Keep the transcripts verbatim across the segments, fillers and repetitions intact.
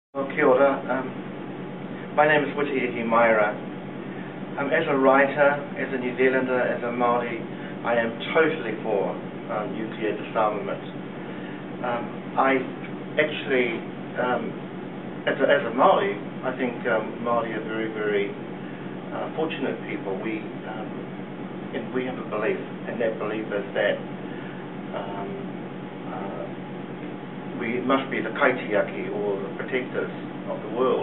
Well, kia ora. Um, my name is Witi Ihimaera. Um, as a writer, as a New Zealander, as a Māori, I am totally for um, nuclear disarmament. Um, I actually, um, as, a, as a Māori, I think um, Māori are very, very uh, fortunate people. We, um, and we have a belief, and that belief is that um, uh, we must be the kaitiaki, or the protectors of the world.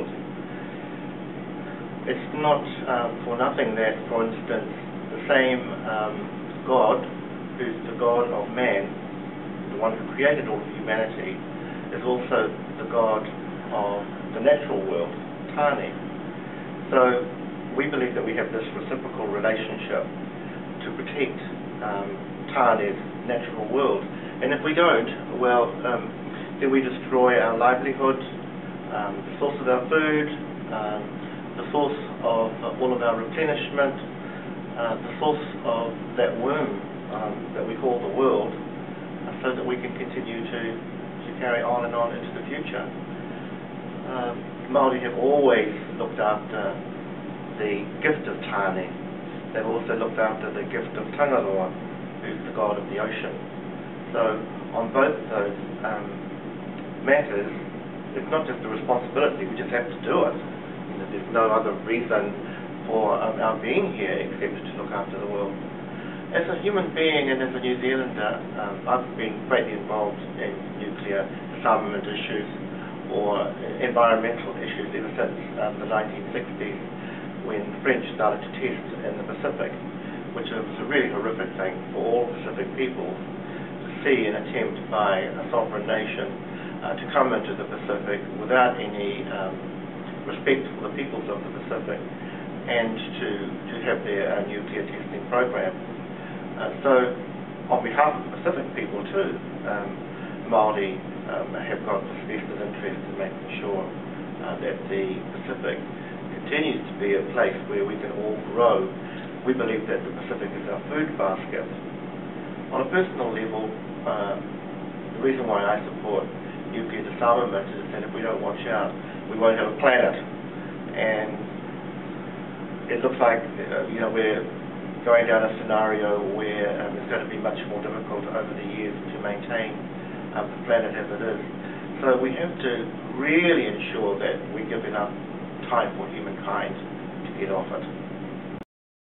It's not um, for nothing that, for instance, the same um, God, who's the God of man, the one who created all of humanity, is also the God of the natural world, Tāne. So we believe that we have this reciprocal relationship to protect um, Tāne's natural world. And if we don't, well, um, then we destroy our livelihood, um, the source of our food, um, the source of uh, all of our replenishment, uh, the source of that womb um, that we call the world, uh, so that we can continue to, to carry on and on into the future. Um, Māori have always looked after the gift of Tāne. They've also looked after the gift of Tangaroa, who's the god of the ocean. So on both of those um, matters, it's not just a responsibility, we just have to do it. You know, there's no other reason for um, our being here except to look after the world. As a human being and as a New Zealander, um, I've been greatly involved in nuclear disarmament issues or environmental issues ever since um, the nineteen sixties, when the French started to test in the Pacific, which was a really horrific thing for all Pacific peoples to see an attempt by a sovereign nation Uh, to come into the Pacific without any um, respect for the peoples of the Pacific, and to, to have their uh, nuclear testing program. Uh, so on behalf of the Pacific people too, um, Māori um, have got this vested interest in making sure uh, that the Pacific continues to be a place where we can all grow. We believe that the Pacific is our food basket. On a personal level, uh, the reason why I support nuclear disarmament is that if we don't watch out, we won't have a planet. And it looks like uh, you know, we're going down a scenario where um, it's going to be much more difficult over the years to maintain um, the planet as it is. So we have to really ensure that we give enough time for humankind to get off it.